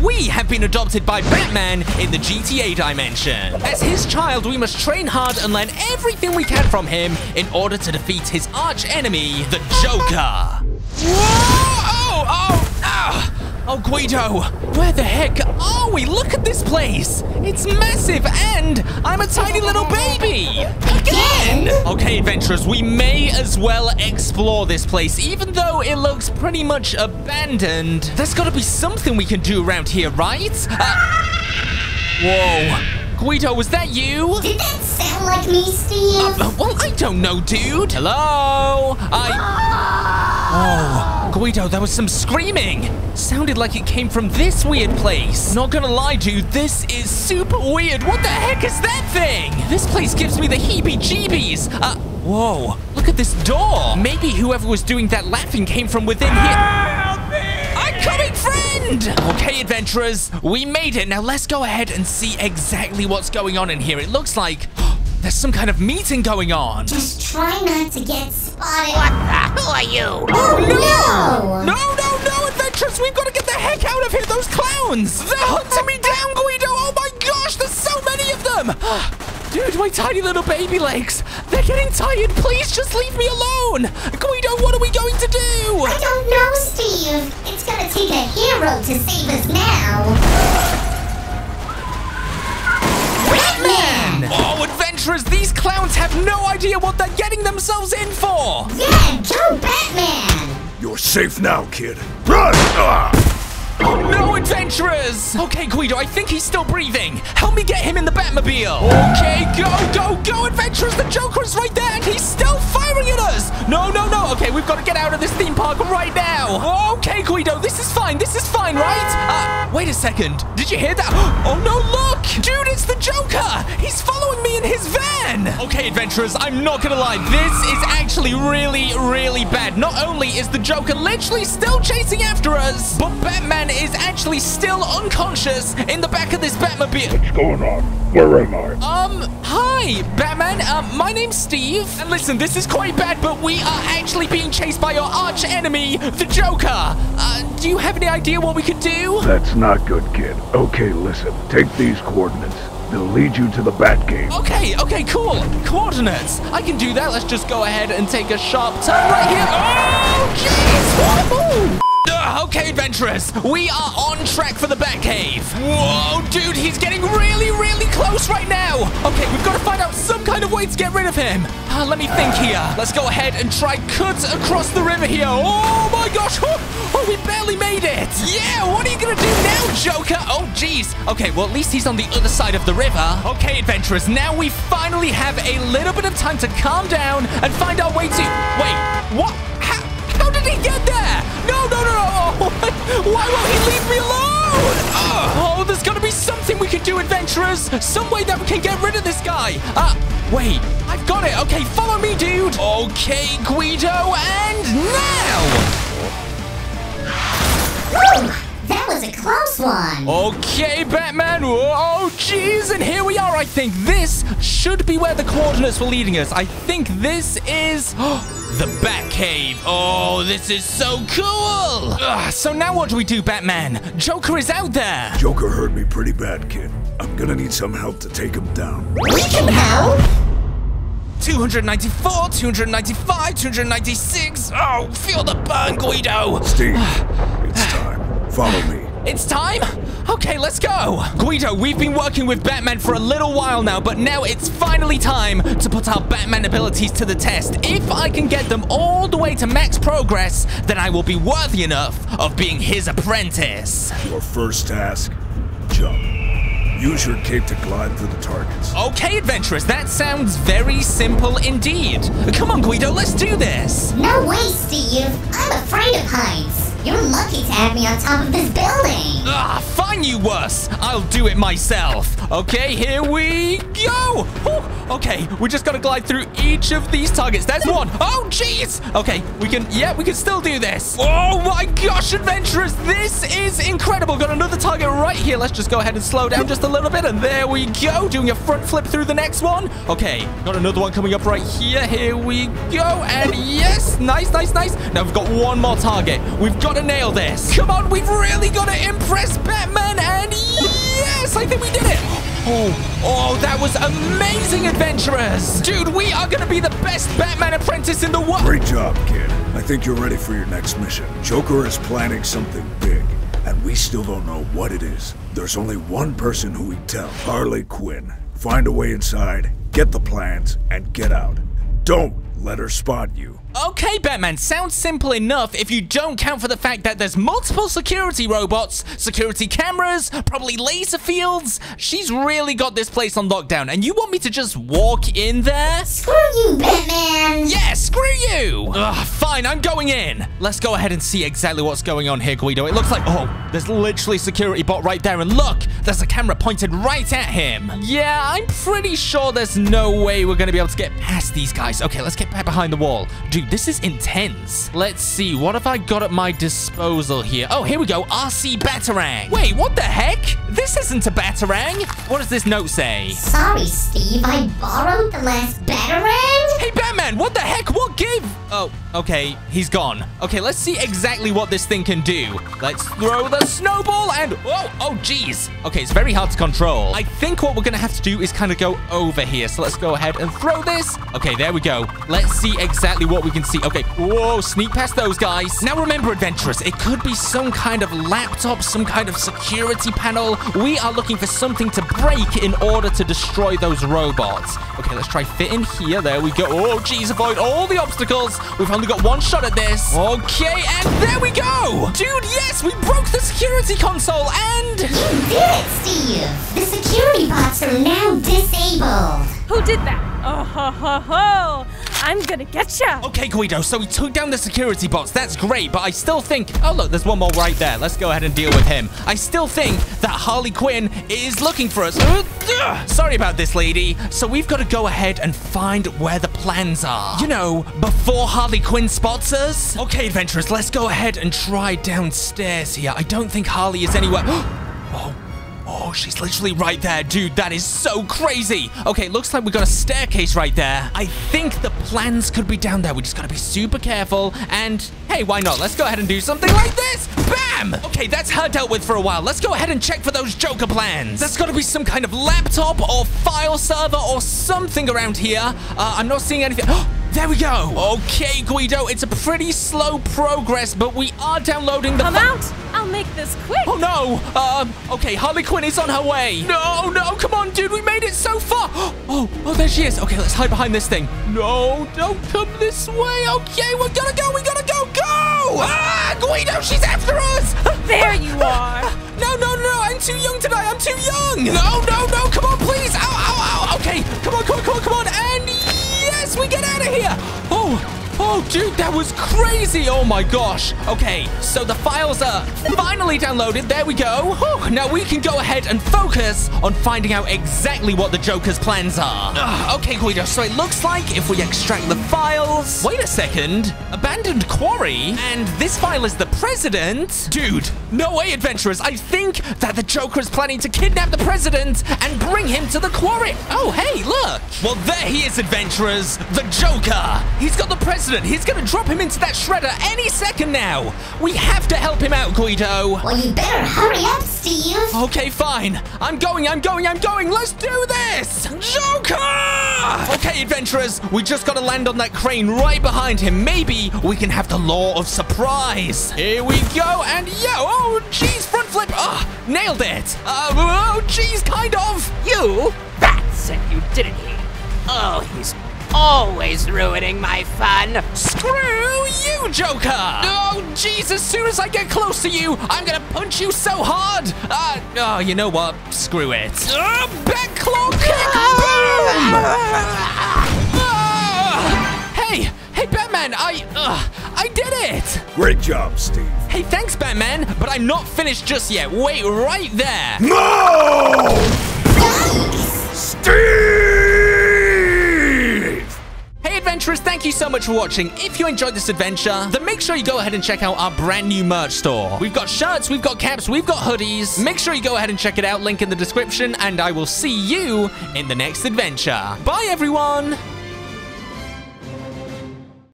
we have been adopted by Batman in the GTA dimension. As his child, we must train hard and learn everything we can from him in order to defeat his arch enemy, the Joker. Whoa! Oh, Guido, where the heck are we? Look at this place. It's massive, and I'm a tiny little baby. Again! Okay, adventurers, we may as well explore this place, even though it looks pretty much abandoned. There's got to be something we can do around here, right? Whoa. Guido, was that you? Did that sound like me, Steve? Well, I don't know, dude. Hello? Oh, Guido, there was some screaming. Sounded like it came from this weird place. Not gonna lie, dude, this is super weird. What the heck is that thing? This place gives me the heebie-jeebies. Whoa, look at this door. Maybe whoever was doing that laughing came from within here. Help me! I'm coming, friend! Okay, adventurers, we made it. Now let's go ahead and see exactly what's going on in here. It looks like there's some kind of meeting going on. Just try not to get spotted. What the? Who are you? Oh, no! No, adventurers, we've got to get the heck out of here. Those clowns, they're hunting me down, Guido. Oh my gosh, there's so many of them. Dude, my tiny little baby legs, they're getting tired. Please just leave me alone. Guido, what are we going to do? I don't know, Steve. It's gonna take a hero to save us now. Batman! Oh, adventurers, these clowns have no idea what they're getting themselves in for. Yeah, go Batman! You're safe now, kid. Run! Oh no, adventurers! Okay, Guido, I think he's still breathing. Help me get him in the Batmobile. Okay, go, adventurers! The Joker is right there, and he's still firing at us. No. Okay, we've got to get out of this theme park right now. Okay, Guido, this is fine, right? Wait a second. Did you hear that? Oh no, look! Dude, it's the Joker! He's following me in his van! Okay, adventurers, I'm not gonna lie. This is actually really bad. Not only is the Joker literally still chasing after us, but Batman is actually still unconscious in the back of this Batmobile. What's going on? Where am I? Hi, Batman. My name's Steve. And listen, this is quite bad, but we are actually being chased by your arch enemy, the Joker. Do you have any idea what we could do? That's not good, kid. Okay, listen. Take these coordinates. They'll lead you to the Batcave. Okay, cool. Coordinates. I can do that. Let's just go ahead and take a sharp turn right here. Oh, jeez. Okay, adventurers, we are on track for the Batcave. Whoa, dude, he's getting really close right now. Okay, we've got to find out some kind of way to get rid of him. Let me think here. Let's go ahead and try cut across the river here. Oh my gosh. Oh, we barely made it. Yeah, what are you going to do now, Joker? Oh, jeez. Okay, well, at least he's on the other side of the river. Okay, adventurers, now we finally have a little bit of time to calm down and find our way to... Wait, what? How did he get there? No. Why won't he leave me alone? Oh, there's got to be something we can do, adventurers. Some way that we can get rid of this guy. Wait, I've got it. Okay, follow me, dude. Okay, Guido, and now. Woo! That was a close one. Okay, Batman. Oh, jeez. And here we are, I think. This should be where the coordinates were leading us. I think this is... the Batcave. Oh, this is so cool. So now what do we do, Batman? Joker is out there. Joker hurt me pretty bad, kid. I'm gonna need some help to take him down. We can help. 294, 295, 296. Oh, feel the burn, Guido. Steve, it's time. Follow me. It's time? Okay, let's go. Guido, we've been working with Batman for a little while now, but now it's finally time to put our Batman abilities to the test. If I can get them all the way to max progress, then I will be worthy enough of being his apprentice. Your first task, jump. Use your cape to glide through the targets. Okay, adventurers, that sounds very simple indeed. Come on, Guido, let's do this. No way, Steve. I'm afraid of heights. You're lucky to have me on top of this building. Fine, you wuss. I'll do it myself. Okay, here we go. Okay, we just gotta glide through each of these targets. There's one. Oh, jeez. Okay, we can still do this. Oh my gosh, adventurers, this is incredible. Got another target right here. Let's just go ahead and slow down just a little bit, and there we go. Doing a front flip through the next one. Okay, got another one coming up right here. Here we go, and yes, nice. Now we've got one more target. We've got to nail this. Come on, we've really got to impress Batman was amazing, adventurers. Dude, we are going to be the best Batman apprentice in the world. Great job, kid. I think you're ready for your next mission. Joker is planning something big, and we still don't know what it is. There's only one person who we tell, Harley Quinn. Find a way inside, get the plans, and get out. Don't let her spot you. Okay, Batman, sounds simple enough if you don't count for the fact that there's multiple security robots, security cameras, probably laser fields. She's really got this place on lockdown, and you want me to just walk in there? Screw you, Batman! Yeah, screw you! Ugh, fine, I'm going in. Let's go ahead and see exactly what's going on here, Guido. It looks like, oh, there's literally a security bot right there, and look, there's a camera pointed right at him. Yeah, I'm pretty sure there's no way we're gonna be able to get past these guys. Okay, let's get back behind the wall. Dude, this is intense. Let's see, what have I got at my disposal here? Oh, here we go, RC Batarang. Wait, what the heck? This isn't a Batarang. What does this note say? Sorry, Steve, I borrowed the last Batarang? Hey, Batman, what the heck? What gave? Oh, okay, he's gone. Okay, let's see exactly what this thing can do. Let's throw the snowball and, oh, geez. Okay, it's very hard to control. I think what we're gonna have to do is kind of go over here. So let's go ahead and throw this. Okay, there we go. Let's see exactly what we can see. Okay, whoa, sneak past those guys. Now remember, adventurers, it could be some kind of laptop, some kind of security panel. We are looking for something to break in order to destroy those robots. Okay, let's try fit in here. There we go. Oh, geez, avoid all the obstacles. We've only got one shot at this. Okay, and there we go. Dude, yes, we broke the security console and... You did it, Steve! The security bots are now disabled. Who did that? Oh, ho, ho, ho. I'm gonna get ya. Okay, Guido, so we took down the security bots. That's great, but I still think... Oh, look, there's one more right there. Let's go ahead and deal with him. I still think that Harley Quinn is looking for us. Sorry about this, lady. So we've got to go ahead and find where the plans are. You know, before Harley Quinn spots us. Okay, adventurers, let's go ahead and try downstairs here. I don't think Harley is anywhere... Oh, she's literally right there. Dude, that is so crazy. Okay, looks like we got a staircase right there. I think the plans could be down there. We just gotta be super careful. And, hey, why not? Let's go ahead and do something like this. Bam! Okay, that's her dealt with for a while. Let's go ahead and check for those Joker plans. There's gotta be some kind of laptop or file server or something around here. I'm not seeing anything. There we go. Okay, Guido, it's a pretty slow progress, but we are downloading the... Come out. I'll make this quick. Oh, no. Okay, Harley Quinn is on her way. No, come on, dude. We made it so far. Oh, there she is. Okay, let's hide behind this thing. No, don't come this way. Okay, we gotta go. Go! Ah, Guido, she's after us. There you are. No, I'm too young to die. I'm too young. No, come on, please. Ow. Okay, come on. And yes, we get out of here. Oh, dude, that was crazy. Oh, my gosh. Okay, so the files are finally downloaded. There we go. Whew. Now we can go ahead and focus on finding out exactly what the Joker's plans are. Okay, Guido, so it looks like if we extract the files... Wait a second. Abandoned quarry? And this file is the president? Dude, no way, adventurers. I think that the Joker is planning to kidnap the president and bring him to the quarry. Oh, hey, look. Well, there he is, adventurers. The Joker. He's got the president. He's gonna drop him into that shredder any second now. We have to help him out, Guido. Well, you better hurry up, Steve. Okay, fine. I'm going. Let's do this. Joker! Okay, adventurers, we just gotta land on that crane right behind him. Maybe we can have the law of surprise. Here we go, and oh, geez, front flip. Nailed it. Oh, geez, kind of. You? That's it, you didn't he? Oh, he's always ruining my fun. Screw you, Joker! Oh, jeez, as soon as I get close to you, I'm gonna punch you so hard! You know what? Screw it. Back claw kick! Boom! Hey, Batman, I did it! Great job, Steve. Hey, thanks, Batman, but I'm not finished just yet. Wait right there. No! Steve! Hey, adventurers, thank you so much for watching. If you enjoyed this adventure, then make sure you go ahead and check out our brand new merch store. We've got shirts, we've got caps, we've got hoodies. Make sure you go ahead and check it out, link in the description, and I will see you in the next adventure. Bye, everyone!